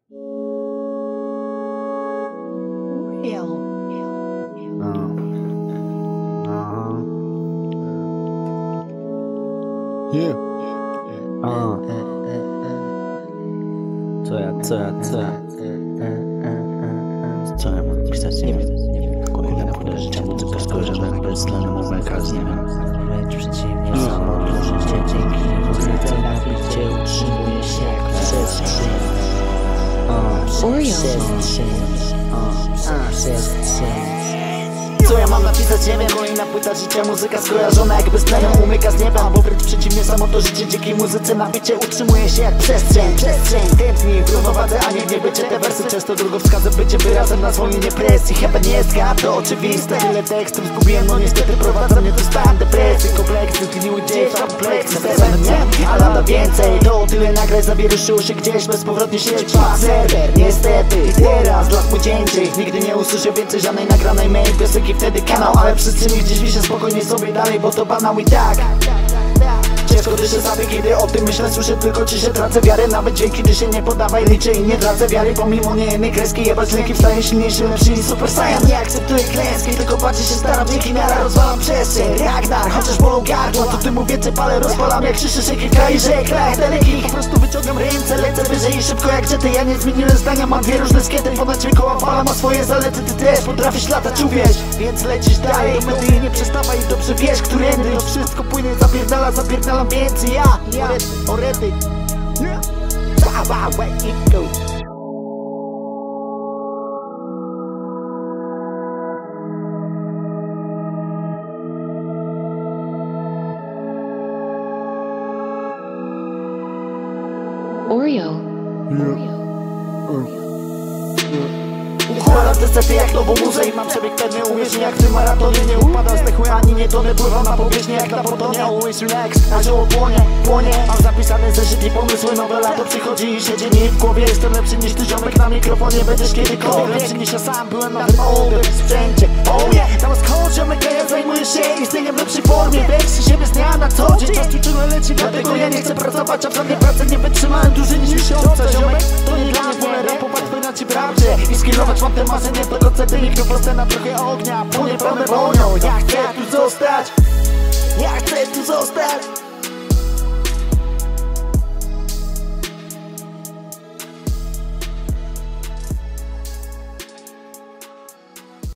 Co ja mam pisać? Nie wiem. Kolejna pora życia, muzyka skojarzona bez tlenu, muzyka z niebem. Wręcz przeciwnie, samo życie dzięki muzyce na bicie utrzymuje się jak przestrzeń. Co ja mam napisać, nie wiem. Kolejna płyta życia, muzyka skojarzona jakby z tlenem umyka z nieba. Bo wręcz przeciwnie, samo to życie dzięki muzyce na bicie utrzymuje się jak przestrzeń. Tętni w równowadze, a nie w niebycie. Te wersy często drogowskazem, bycie wyrazem na zwolnienie presji. Chyba nie jest to oczywiste. Tyle tekstów zgubiłem, no niestety prowadza mnie do stan depresji. Kompleksy zgniły gdzieś, kompleksy nie, a lada więcej. To tyle nagrać zawieruszyło się gdzieś, bezpowrotnie się trwa serwer. Niestety, teraz lat młodzieńczych nigdy nie usłyszę więcej żadnej nagranej mojej piosenki. Wtedy kanał, ale wszyscy mi gdzieś wiszę spokojnie sobie dalej, bo to banał i tak. Ciężko dyszę sobie, kiedy o tym myślę, słyszę tylko ciszę, tracę wiarę. Nawet dźwięki, gdy się nie podawaj, liczę i nie tracę wiary. Pomimo niejednej kreski, jebać lęki, wstaję silniejszy, lepszy niż Super Saiyan. Nie akceptuję klęski, tylko patrzę się staram, dzięki miara rozwalam przestrzeń. Ragnar, chociaż bolą gardła, to tym więcej palę, rozpalam jak krzyszy szyki w kraju rzeklach dalekich. Po prostu wyciągam ręce, lecę wyżej i szybko jak jety. Ja nie zmieniłem zdania, mam dwie różne skiety. Ponad dźwiękowa fala ma swoje zalety, ty też potrafisz latać, uwierz. Więc lecisz dalej, do mety i nie przestawaj, dobrze wiesz, którędy to wszystko płynie, zapierdalam więcej. Ja, orety, where it go. Oreo. Uchwalam te sety jak nową muzę i mam przebieg pewny, uwierz mi jak w tym maratonie. Nie upadam z techły ani nie tonę, pływam na powierzchni jak na pontonie. Always relax, a zioło płonie. Mam zapisane zeszyt i pomysły, nowe lato przychodzi i siedzi mi w głowie. Jestem lepszy niż ty ziomek na mikrofonie, będziesz kiedykolwiek lepszy niż ja sam byłem na tym ołbie w sprzęcie. Oh yeah, tam jest coach, ziomek, a ja zajmuję się istnieniem w lepszej formie. Wersji siebie z dnia na co dzień, czas tu ciągle leci, dlatego ja nie chcę pracować, a w żadnej pracy nie wytrzymałem dłużej niż miesiąca. Ziomek, to nie dla mnie, wolę rapować, na ci prawdzie i skillować mam te marzenie, to koncerty, mikrofon, scena, trochę ognia, płonie pełne wonią. Ja chcę